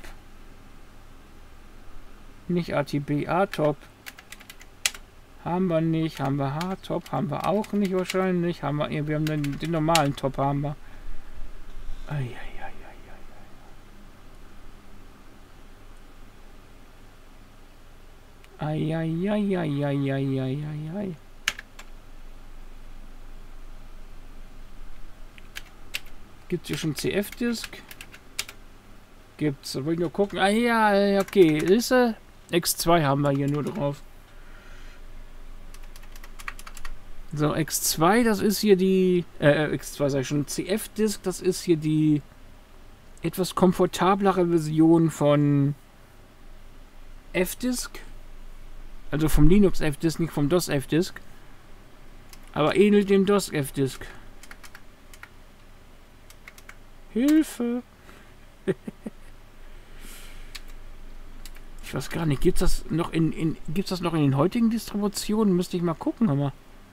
Nicht A T B, a-top. Haben wir nicht. Haben wir h-top? Haben wir auch nicht wahrscheinlich. Haben wir, wir haben den, den normalen Top haben wir. Eieieiei. Eieieiei. Gibt es hier schon C F-Disk? Gibt's. Da wollte ich nur gucken. Ah ja, okay. Ist er? X zwei haben wir hier nur drauf. So, X zwei, das ist hier die... Äh, X zwei sag ich schon. C F-Disk, das ist hier die etwas komfortablere Version von F-Disk. Also vom Linux F-Disk, nicht vom DOS F-Disk. Aber ähnelt dem DOS F-Disk. Hilfe! Ich weiß gar nicht, gibt's das noch in, in gibt's das noch in den heutigen Distributionen? Müsste ich mal gucken, aber.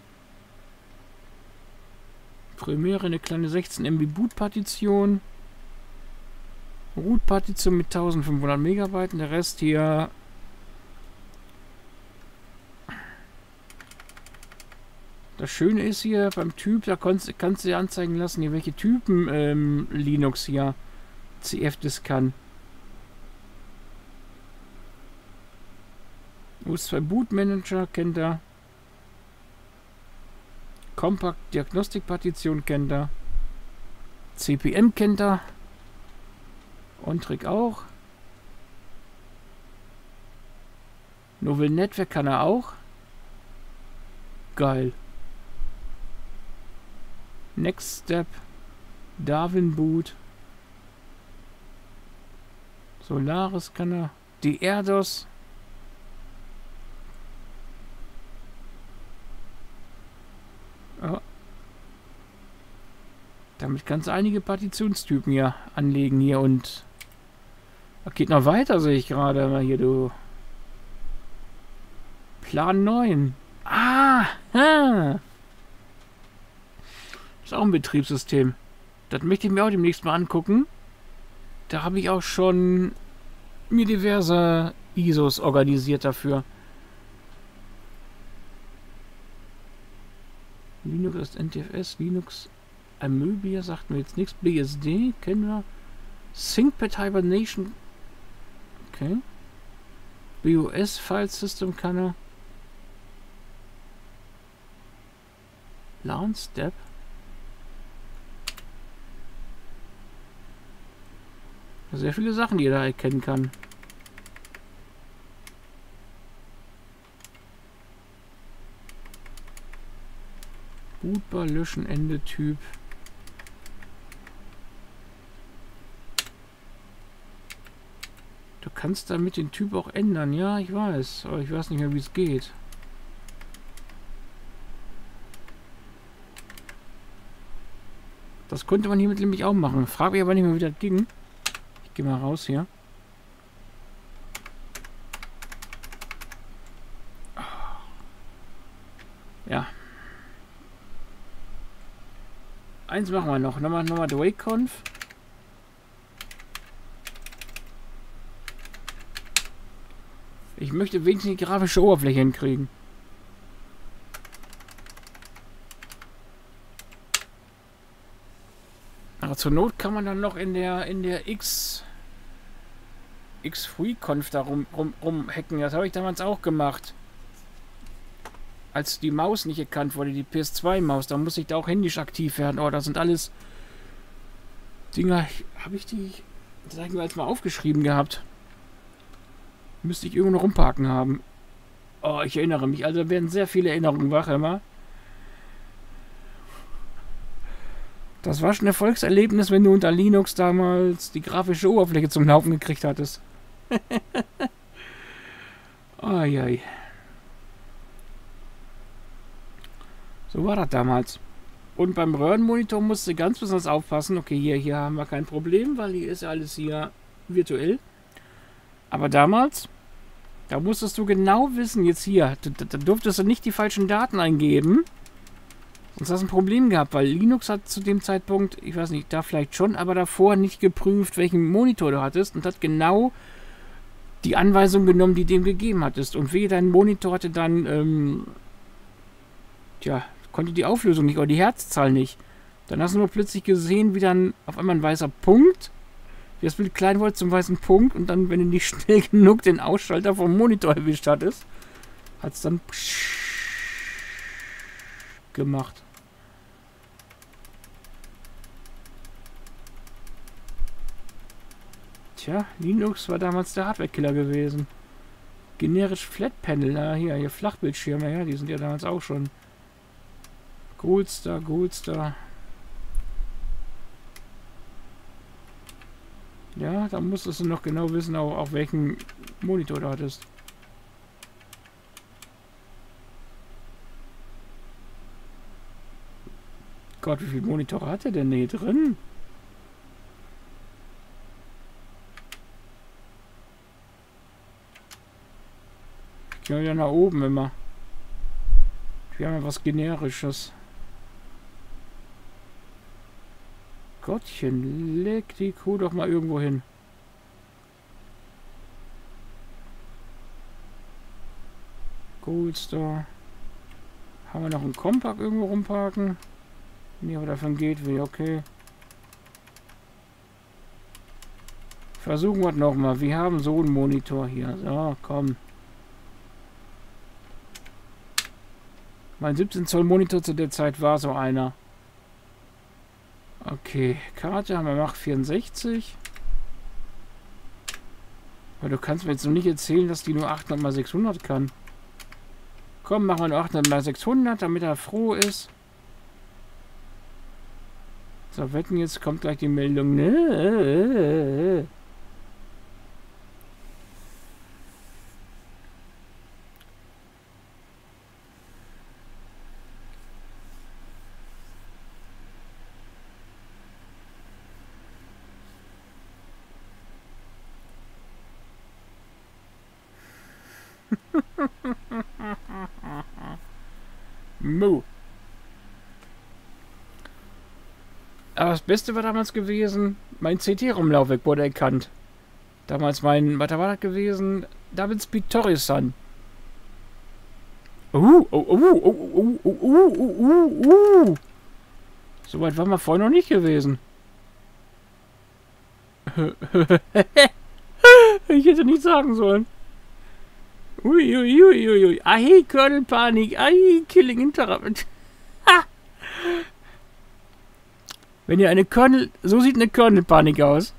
Premiere, eine kleine sechzehn Megabyte Boot-Partition. Root-Partition mit eintausendfünfhundert Megabyte. Der Rest hier. Das Schöne ist hier beim Typ, da kannst, kannst du dir anzeigen lassen, hier welche Typen ähm, Linux hier C F-Disk kann. U S zwei Boot Manager kennt er. Compact Diagnostik Partition kennt er. C P M kennt er. OnTrick auch. Novel Network kann er auch. Geil. Next Step. Darwin Boot. Solaris kann er. Die Erdos. Oh. Damit kannst du einige Partitionstypen hier anlegen hier und das geht noch weiter, sehe ich gerade mal hier, du. Plan neun. Ah! Ha. Ist auch ein Betriebssystem. Das möchte ich mir auch demnächst mal angucken. Da habe ich auch schon mir diverse I S Os organisiert dafür. Linux ist N T F S, Linux Amöbia sagt mir jetzt nichts. B S D kennen wir. ThinkPad Hibernation. Okay. B O S File System kann er. Launch Step. Sehr viele Sachen, die er da erkennen kann. Bootbar, löschen, Ende, Typ. Du kannst damit den Typ auch ändern. Ja, ich weiß. Aber ich weiß nicht mehr, wie es geht. Das konnte man hiermit nämlich auch machen. Frage mich aber nicht mehr, wie das ging. Ich gehe mal raus hier. Ja. Eins machen wir noch. Nochmal, nochmal Wake-Conf. Ich möchte wenigstens die grafische Oberfläche hinkriegen. Aber zur Not kann man dann noch in der in der X X-Free-Conf da rum, rum, rumhacken. Das habe ich damals auch gemacht. Als die Maus nicht erkannt wurde, die P S zwei Maus, da muss ich da auch händisch aktiv werden. Oh, das sind alles Dinger. Habe ich die, das habe ich mir als mal aufgeschrieben gehabt. Müsste ich irgendwo noch rumparken haben. Oh, ich erinnere mich. Also werden sehr viele Erinnerungen wach immer. Das war schon ein Erfolgserlebnis, wenn du unter Linux damals die grafische Oberfläche zum Laufen gekriegt hattest. Eieiei. So war das damals. Und beim Röhrenmonitor musst du ganz besonders aufpassen. Okay, hier, hier haben wir kein Problem, weil hier ist ja alles hier virtuell. Aber damals, da musstest du genau wissen, jetzt hier, da, da durftest du nicht die falschen Daten eingeben. Sonst hast du ein Problem gehabt, weil Linux hat zu dem Zeitpunkt, ich weiß nicht, da vielleicht schon, aber davor nicht geprüft, welchen Monitor du hattest und hat genau die Anweisung genommen, die du dem gegeben hattest. Und wehe, dein Monitor hatte dann, ähm, tja, konnte die Auflösung nicht oder die Herzzahl nicht. Dann hast du nur plötzlich gesehen, wie dann auf einmal ein weißer Punkt, wie das Bild klein wurde zum weißen Punkt und dann, wenn du nicht schnell genug den Ausschalter vom Monitor erwischt hattest, hat es dann gemacht. Tja, Linux war damals der Hardware-Killer gewesen. Generisch Flatpanel, na hier, hier Flachbildschirme, ja, die sind ja damals auch schon. Goldstar, Goldstar. Ja, da musstest du noch genau wissen, auch, auch welchen Monitor du hattest. Gott, wie viele Monitore hat er denn hier drin? Ich gehe ja nach oben immer. Wir haben ja was Generisches. Gottchen, leg die Kuh doch mal irgendwo hin. Goldstar. Haben wir noch einen Compact irgendwo rumparken? Nee, aber davon geht wie, okay. Versuchen wir es nochmal. Wir haben so einen Monitor hier. So, komm. Mein siebzehn Zoll Monitor zu der Zeit war so einer. Okay, Karte haben wir Mach vierundsechzig. Aber du kannst mir jetzt noch nicht erzählen, dass die nur achthundert mal sechshundert kann. Komm, machen wir nur achthundert mal sechshundert, damit er froh ist. So, wetten, jetzt kommt gleich die Meldung. Ne? Mu. Aber das Beste war damals gewesen, mein C T-ROM-Laufwerk wurde erkannt. Damals mein, was war das gewesen? David Pitorius-san. Uh, oh, oh, oh, oh, oh, oh, oh, oh, oh. So weit waren wir vorher noch nicht gewesen. Ich hätte nicht sagen sollen. Uiuiuiui. Ui, ui, ui. Ahi, Colonel Panik. Ahi, Killing Interrupt. Ha! Wenn ihr eine Colonel... So sieht eine Colonel Panik aus.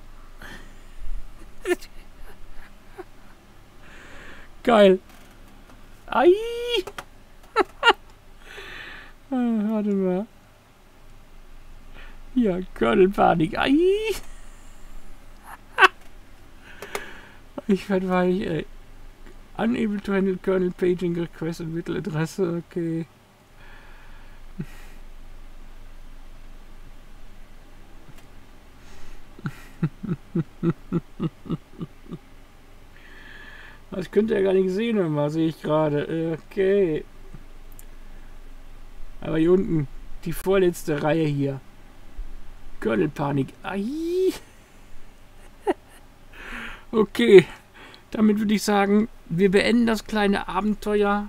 Geil. Ai! Warte mal. Ja, Colonel Panik. Ai! Ich werde weich, ey. Unable to handle kernel paging request und Mittel Adresse, okay. Das könnt ihr ja gar nicht sehen, immer sehe ich gerade. Okay. Aber hier unten, die vorletzte Reihe hier. Kernel Panik. Ai. Okay. Damit würde ich sagen, wir beenden das kleine Abenteuer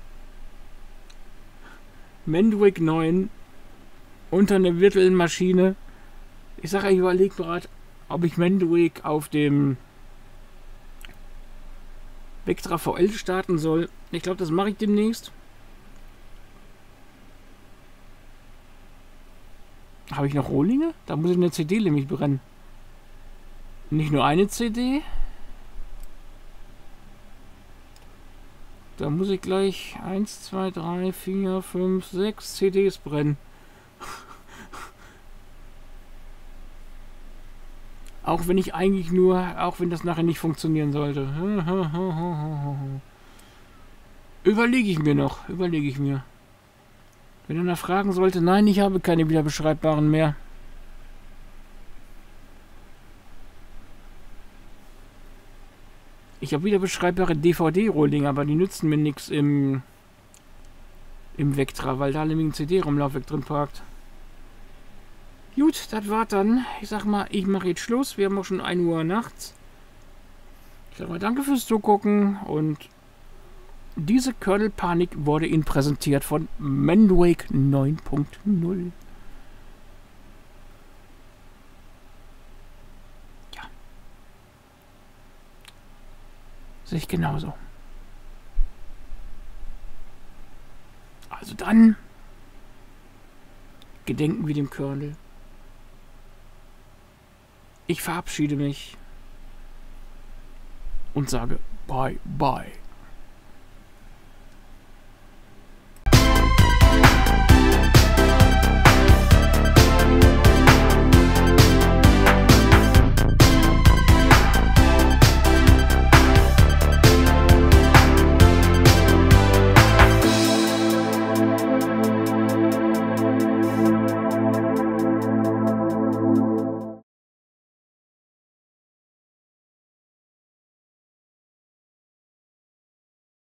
Mandrake neun unter einer virtuellen Maschine. Ich sage, ich überlege gerade, ob ich Mandrake auf dem Vectra V L starten soll. Ich glaube, das mache ich demnächst. Habe ich noch Rohlinge? Da muss ich eine C D nämlich brennen. Nicht nur eine C D. Da muss ich gleich eins, zwei, drei, vier, fünf, sechs C Ds brennen. Auch wenn ich eigentlich nur, auch wenn das nachher nicht funktionieren sollte. Überlege ich mir noch, überlege ich mir. Wenn er nach fragen sollte, nein, ich habe keine wiederbeschreibbaren mehr. Ich habe wiederbeschreibbare D V D-Rohlinge, aber die nützen mir nichts im, im Vectra, weil da nämlich ein C D-ROM-Laufwerk drin parkt. Gut, das war's dann. Ich sag mal, ich mache jetzt Schluss. Wir haben auch schon ein Uhr nachts. Ich sag mal, danke fürs Zugucken und diese Kernel-Panik wurde Ihnen präsentiert von Mandrake neun Punkt null. Ja. Sehe ich genauso. Also dann gedenken wir dem Kernel. Ich verabschiede mich und sage bye bye.